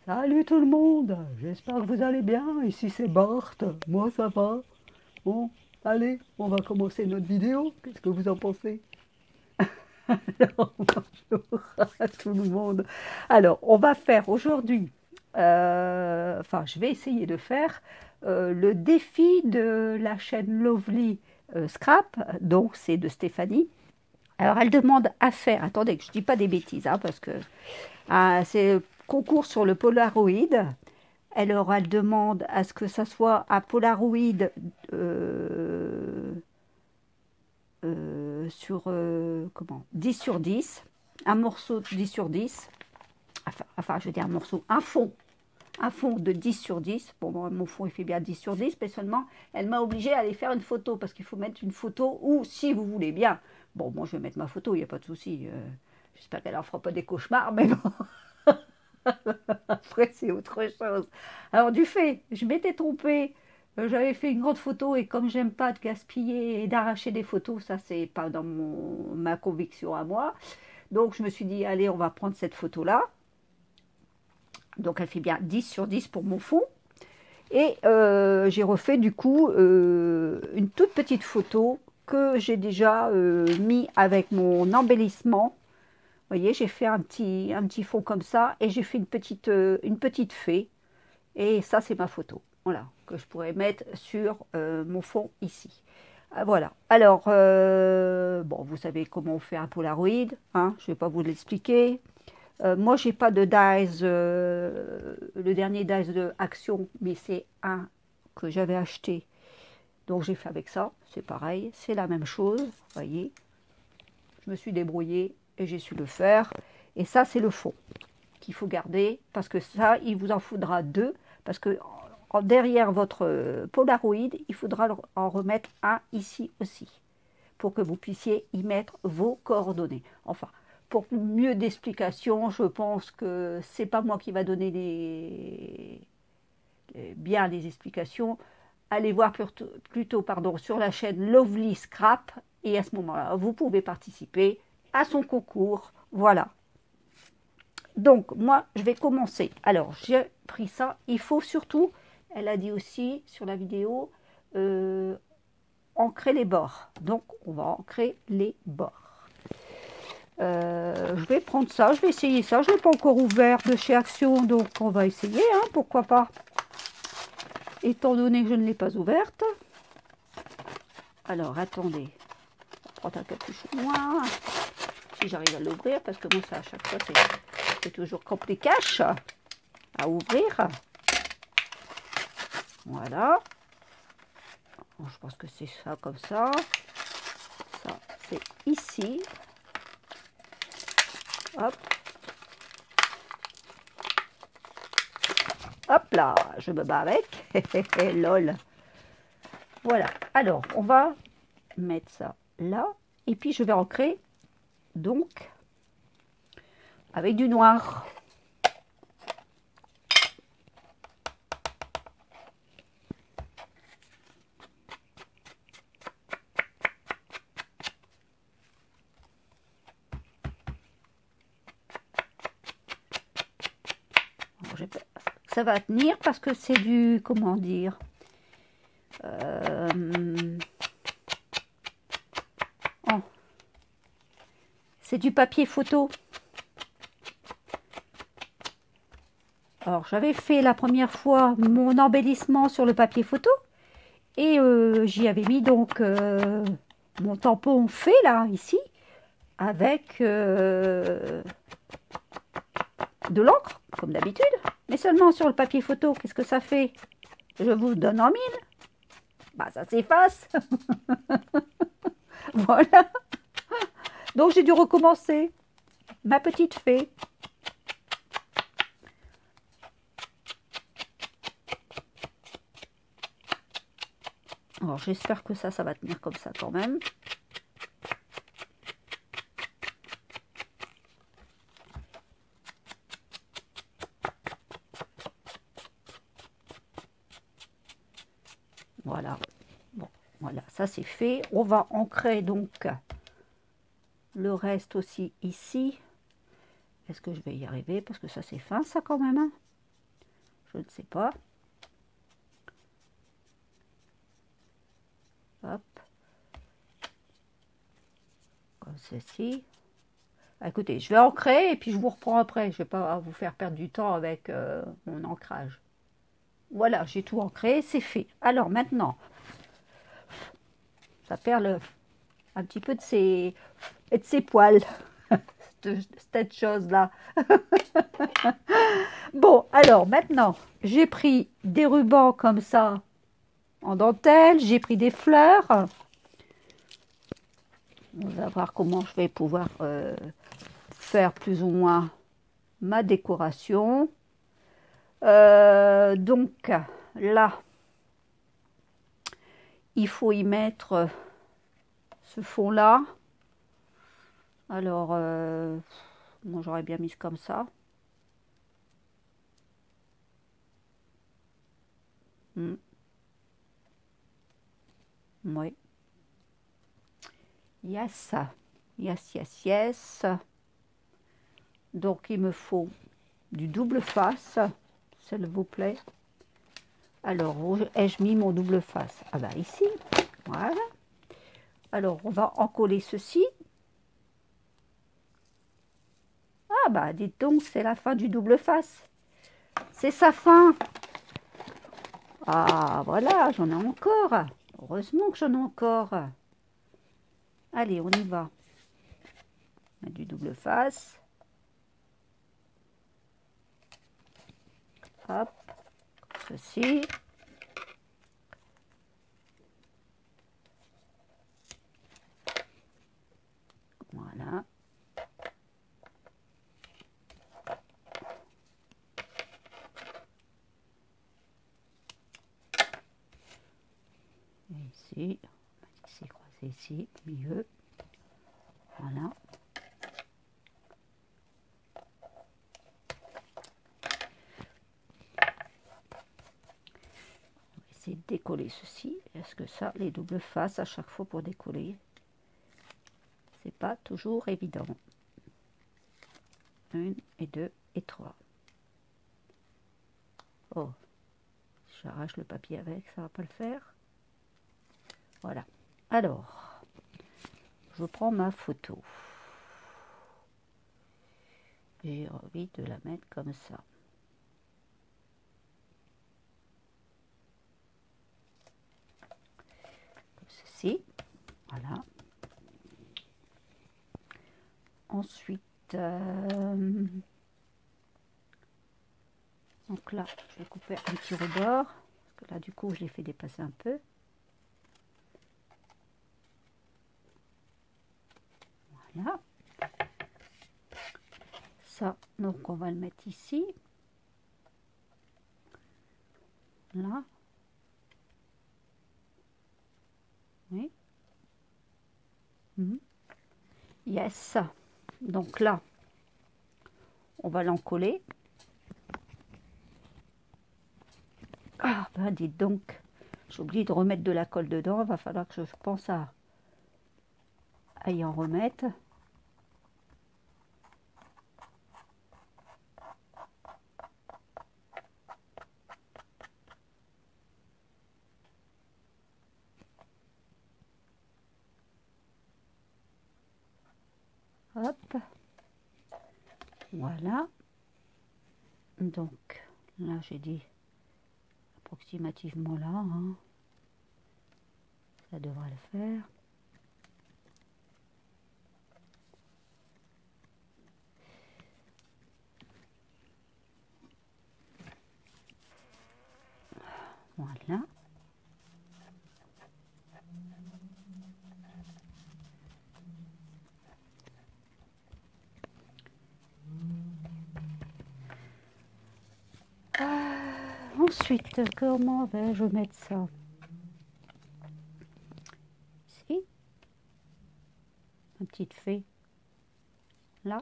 Salut tout le monde, j'espère que vous allez bien. Ici c'est Bart, moi ça va. Bon, allez, on va commencer notre vidéo. Qu'est-ce que vous en pensez? Alors, bonjour à tout le monde. Alors, on va faire aujourd'hui, enfin, je vais essayer de faire le défi de la chaîne Lovely Scrap. Donc, c'est de Stéphanie. Alors, elle demande à faire, attendez que je ne dis pas des bêtises, hein, parce que c'est le concours sur le Polaroid. Alors, elle demande à ce que ça soit un Polaroid sur comment 10 sur 10, un morceau de 10 sur 10, enfin je veux dire un fond de 10 sur 10. Bon, mon fond il fait bien 10 sur 10, mais seulement elle m'a obligée à aller faire une photo, parce qu'il faut mettre une photo, ou si vous voulez bien, bon, moi je vais mettre ma photo, il n'y a pas de souci, j'espère qu'elle n'en fera pas des cauchemars, mais bon, après c'est autre chose. Alors du fait, je m'étais trompée, j'avais fait une grande photo, et comme j'aime pas de gaspiller et d'arracher des photos, ça c'est pas dans ma conviction à moi, donc je me suis dit allez, on va prendre cette photo là. Donc elle fait bien 10 sur 10 pour mon fond. Et j'ai refait du coup une toute petite photo que j'ai déjà mis avec mon embellissement. Vous voyez, j'ai fait un petit fond comme ça, et j'ai fait une petite fée. Et ça, c'est ma photo. Voilà, que je pourrais mettre sur mon fond ici. Voilà. Alors, bon, vous savez comment on fait un Polaroid, hein, je ne vais pas vous l'expliquer. Moi, j'ai pas de dies, le dernier dies de Action, mais c'est un que j'avais acheté. Donc, j'ai fait avec ça. C'est pareil, c'est la même chose. Vous voyez, je me suis débrouillée et j'ai su le faire. Et ça, c'est le fond qu'il faut garder, parce que ça, il vous en faudra deux, parce que derrière votre Polaroid, il faudra en remettre un ici aussi, pour que vous puissiez y mettre vos coordonnées. Enfin, pour mieux d'explications, je pense que c'est pas moi qui va donner bien les explications. Allez voir plutôt sur la chaîne Lovely Scrap, et à ce moment-là, vous pouvez participer à son concours. Voilà. Donc, moi, je vais commencer. Alors, j'ai pris ça. Il faut surtout, elle a dit aussi sur la vidéo, ancrer les bords. Donc, on va ancrer les bords. Je vais prendre ça, je vais essayer ça. Je ne l'ai pas encore ouvert de chez Action, donc on va essayer, hein, pourquoi pas. Étant donné que je ne l'ai pas ouverte. Alors, attendez. On va prendre un capuchon noir. Si j'arrive à l'ouvrir, parce que moi, ça, à chaque fois, c'est toujours compliqué à ouvrir. Voilà. Bon, je pense que c'est ça, comme ça. Ça, c'est ici. Hop. Hop là, je me bats avec. Lol. Voilà. Alors, on va mettre ça là. Et puis, je vais ancrer, donc, avec du noir. Ça va tenir parce que c'est du, comment dire, oh, c'est du papier photo. Alors, j'avais fait la première fois mon embellissement sur le papier photo, et j'y avais mis donc mon tampon fait là, ici, avec de l'encre, comme d'habitude, mais seulement sur le papier photo. Qu'est-ce que ça fait? Je vous donne en mille. Bah, ça s'efface. Voilà. Donc, j'ai dû recommencer. Ma petite fée. Alors, j'espère que ça va tenir comme ça quand même. Voilà. Bon, voilà, ça c'est fait. On va ancrer donc le reste aussi ici. Est-ce que je vais y arriver? Parce que ça c'est fin, ça quand même. Hein, Je ne sais pas. Hop. Comme ceci. Écoutez, je vais ancrer et puis je vous reprends après. Je ne vais pas vous faire perdre du temps avec mon ancrage. Voilà, j'ai tout ancré, c'est fait. Alors maintenant, ça perd un petit peu de ses poils, cette chose-là. Bon, alors maintenant, j'ai pris des rubans comme ça en dentelle, j'ai pris des fleurs. On va voir comment je vais pouvoir faire plus ou moins ma décoration. Donc là, il faut y mettre ce fond là. Alors moi j'aurais bien mis comme ça. Oui. Yes, yes, yes, yes. Donc il me faut du double face, s'il vous plaît. Alors, où ai-je mis mon double face? Ah bah ici, voilà. Alors, on va encoller ceci. Ah bah, dites donc, c'est la fin du double face. C'est sa fin. Ah, voilà, j'en ai encore. Heureusement que j'en ai encore. Allez, on y va. On a du double face. Hop, ceci. Voilà. Et ici, on va ici croiser ici, au milieu. Voilà. On va essayer de décoller ceci. Est-ce que ça, les doubles faces à chaque fois pour décoller, c'est pas toujours évident. 1 et 2 et 3. Oh, j'arrache le papier avec, ça va pas le faire. Voilà. Alors, je prends ma photo. J'ai envie de la mettre comme ça. Comme ceci. Voilà. Ensuite, donc là, je vais couper un petit rebord. Parce que là, du coup, je l'ai fait dépasser un peu. Voilà. Ça, donc on va le mettre ici. Là. Oui. Yes. Donc là, on va l'encoller. Ah, ben dites donc, j'ai oublié de remettre de la colle dedans. Il va falloir que je pense à y en remettre. Hop. Voilà. Donc, là, j'ai dit approximativement là. Hein. Ça devrait le faire. Voilà. Ensuite, comment vais-je mettre ça? Ici. Une petite fée. Là.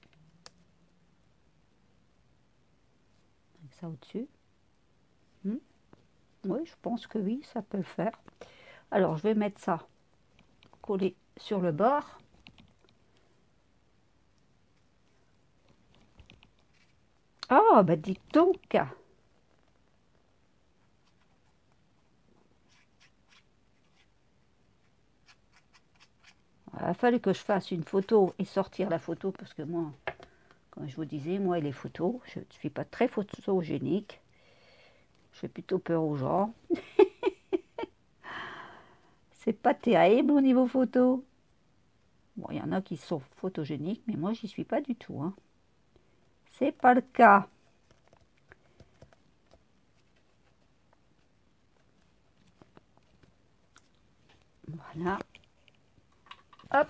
Avec ça au-dessus. Oui, je pense que oui, ça peut le faire. Alors, je vais mettre ça collé sur le bord. Ah, bah dites donc. a fallu que je fasse une photo et sortir la photo parce que moi, comme je vous disais, moi et les photos, je ne suis pas très photogénique. Je fais plutôt peur aux gens. C'est pas terrible au niveau photo. Bon, il y en a qui sont photogéniques, mais moi, j'y suis pas du tout, hein. C'est pas le cas. Voilà. Hop.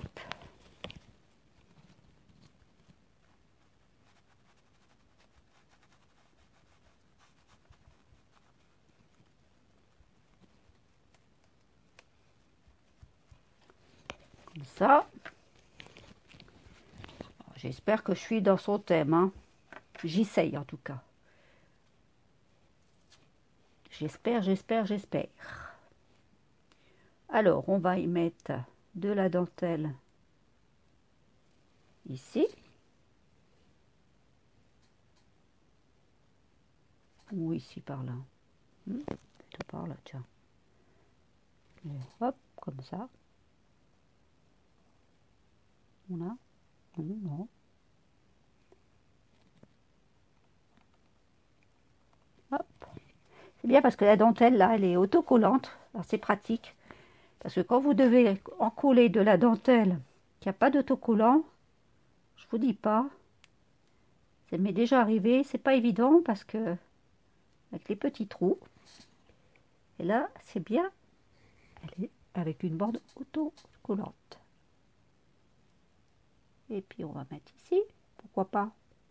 Comme ça. J'espère que je suis dans son thème, hein. J'essaye en tout cas. J'espère, j'espère, j'espère. Alors, on va y mettre de la dentelle ici. Ou ici par là. Plutôt par là, tiens. Et hop, comme ça. Voilà. Non. Hop. C'est bien parce que la dentelle, là, elle est autocollante. Alors, c'est pratique. Parce que quand vous devez encoller de la dentelle qui n'a pas d'autocollant, je vous dis pas, ça m'est déjà arrivé, c'est pas évident parce que avec les petits trous, et là c'est bien, elle est avec une bande autocollante. Et puis on va mettre ici, pourquoi pas.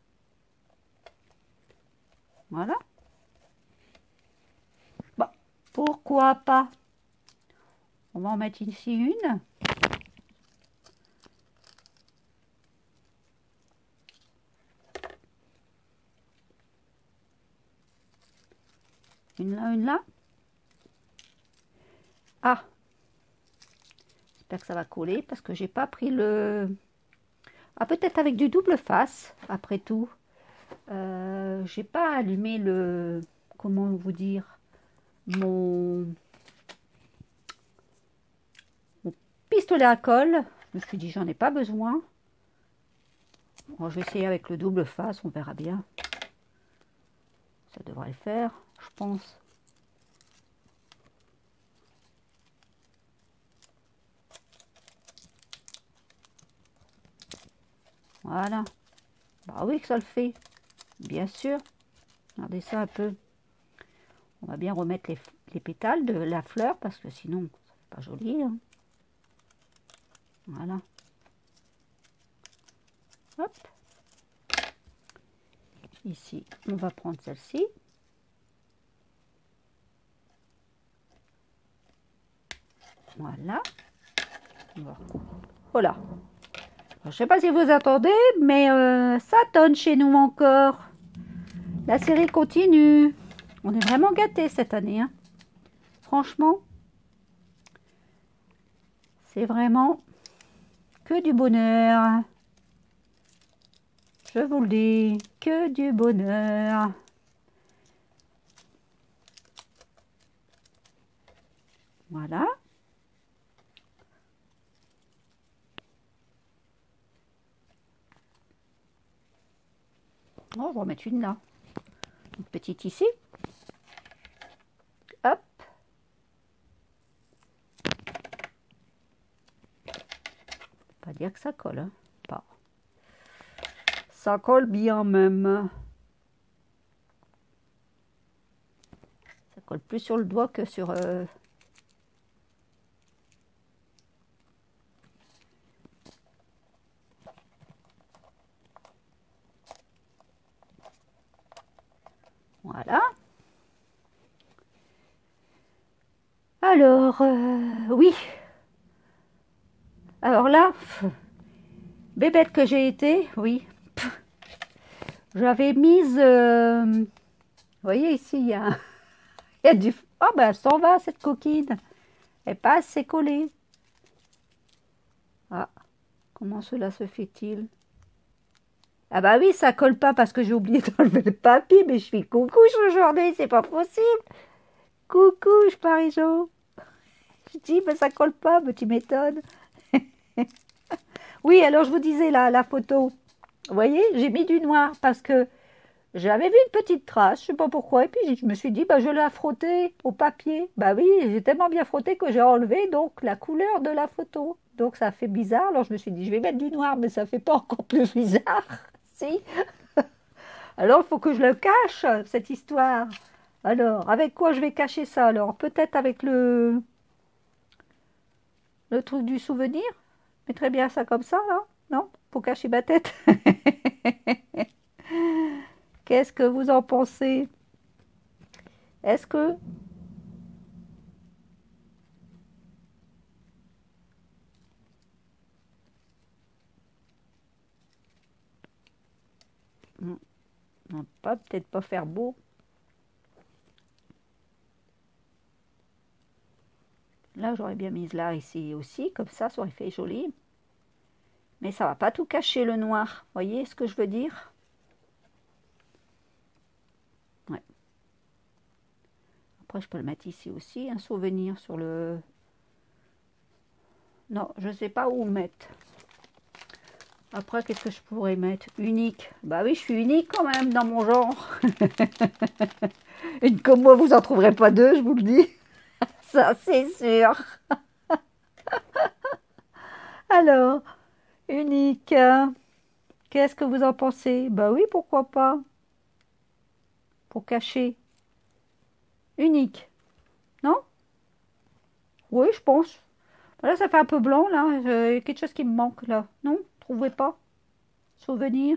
Voilà. Bon, pourquoi pas. On va en mettre ici une. Une là. Ah, j'espère que ça va coller parce que j'ai pas pris le... Ah, peut-être avec du double face, après tout. J'ai pas allumé le... Comment vous dire? Mon pistolet à colle. Je me suis dit, j'en ai pas besoin. Bon, je vais essayer avec le double face, on verra bien. Ça devrait le faire, je pense. Voilà. Bah oui que ça le fait. Bien sûr. Regardez ça un peu. On va bien remettre les pétales de la fleur parce que sinon, ça fait pas joli, hein. Voilà. Hop. Ici, on va prendre celle-ci. Voilà. Voilà. Je ne sais pas si vous attendez, mais ça tonne chez nous encore. La série continue. On est vraiment gâtés cette année, hein. Franchement, c'est vraiment que du bonheur. Je vous le dis, que du bonheur. Voilà. Oh, on va en mettre une là. Une petite ici. Hop. Pas dire que ça colle, hein. Pas. Ça colle bien même. Ça colle plus sur le doigt que sur... Voilà. Alors, oui. Alors là, bébête que j'ai été, oui. J'avais mise... vous voyez ici, il y a du... Oh ben, elle s'en va cette coquine. Elle n'est pas assez collée. Ah, comment cela se fait-il? Ah bah oui, ça colle pas parce que j'ai oublié d'enlever le papier, mais je suis coucouche aujourd'hui, c'est pas possible. Coucouche, Parisot. Je dis, mais ça colle pas, mais tu m'étonnes. Oui, alors je vous disais là, la photo. Vous voyez, j'ai mis du noir parce que j'avais vu une petite trace, je sais pas pourquoi, et puis je me suis dit, bah, je vais la frotter au papier. Bah oui, j'ai tellement bien frotté que j'ai enlevé donc la couleur de la photo. Donc ça fait bizarre, alors je me suis dit, je vais mettre du noir, mais ça fait pas encore plus bizarre. Si. Alors il faut que je le cache, cette histoire. Alors, avec quoi je vais cacher ça alors? Peut-être avec le truc du souvenir? Je mettrais bien ça comme ça, là? Non? Pour cacher ma tête. Qu'est-ce que vous en pensez? Est-ce que... Non, pas, peut-être pas faire beau. Là, j'aurais bien mis là, ici aussi, comme ça aurait fait joli. Mais ça va pas tout cacher le noir. Voyez ce que je veux dire? Ouais. Après, je peux le mettre ici aussi, un souvenir sur le... Non, je sais pas où mettre. Après, qu'est-ce que je pourrais mettre? Unique. Bah oui, je suis unique quand même dans mon genre. Une comme moi, vous en trouverez pas deux, je vous le dis. Ça, c'est sûr. Alors, unique. Qu'est-ce que vous en pensez? Bah oui, pourquoi pas? Pour cacher. Unique. Non? Oui, je pense. Là, ça fait un peu blanc, là. Il y a quelque chose qui me manque, là. Non? Trouvez pas? Souvenir?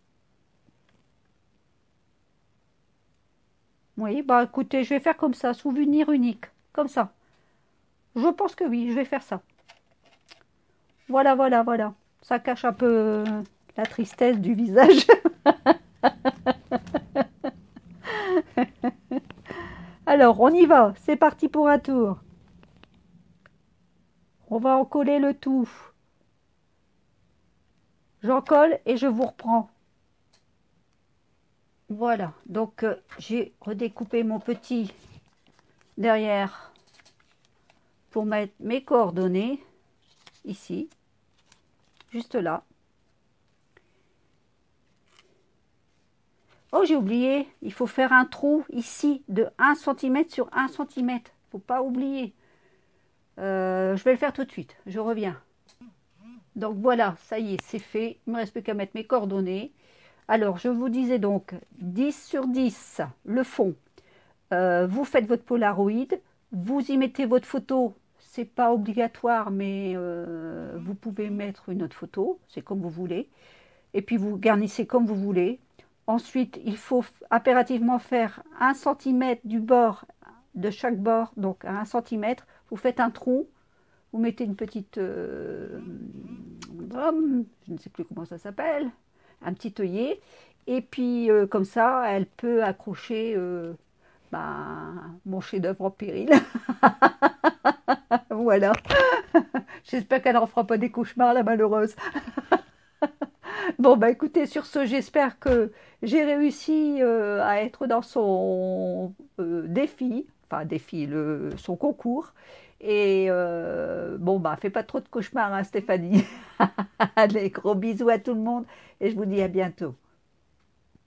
Oui, bah écoutez, je vais faire comme ça. Souvenir unique. Comme ça. Je pense que oui, je vais faire ça. Voilà, voilà, voilà. Ça cache un peu la tristesse du visage. Alors, on y va. C'est parti pour un tour. On va en coller le tout. J'en colle et je vous reprends. Voilà. Donc, j'ai redécoupé mon petit derrière pour mettre mes coordonnées. Ici. Juste là. Oh, j'ai oublié. Il faut faire un trou ici de 1 cm sur 1 cm. Faut pas oublier. Je vais le faire tout de suite. Je reviens. Donc voilà, ça y est, c'est fait. Il ne me reste plus qu'à mettre mes coordonnées. Alors, je vous disais donc 10 sur 10, le fond. Vous faites votre Polaroid, vous y mettez votre photo. C'est pas obligatoire, mais vous pouvez mettre une autre photo, c'est comme vous voulez. Et puis vous garnissez comme vous voulez. Ensuite, il faut impérativement faire 1 cm du bord, de chaque bord, donc à 1 cm. Vous faites un trou, vous mettez une petite gomme, je ne sais plus comment ça s'appelle, un petit œillet. Et puis comme ça, elle peut accrocher mon chef-d'œuvre en péril. Voilà. J'espère qu'elle n'en fera pas des cauchemars, la malheureuse. Bon, bah écoutez, sur ce, j'espère que j'ai réussi à être dans son défi, enfin défi, son concours. Et bon, bah fais pas trop de cauchemars, hein, Stéphanie. Allez, gros bisous à tout le monde et je vous dis à bientôt.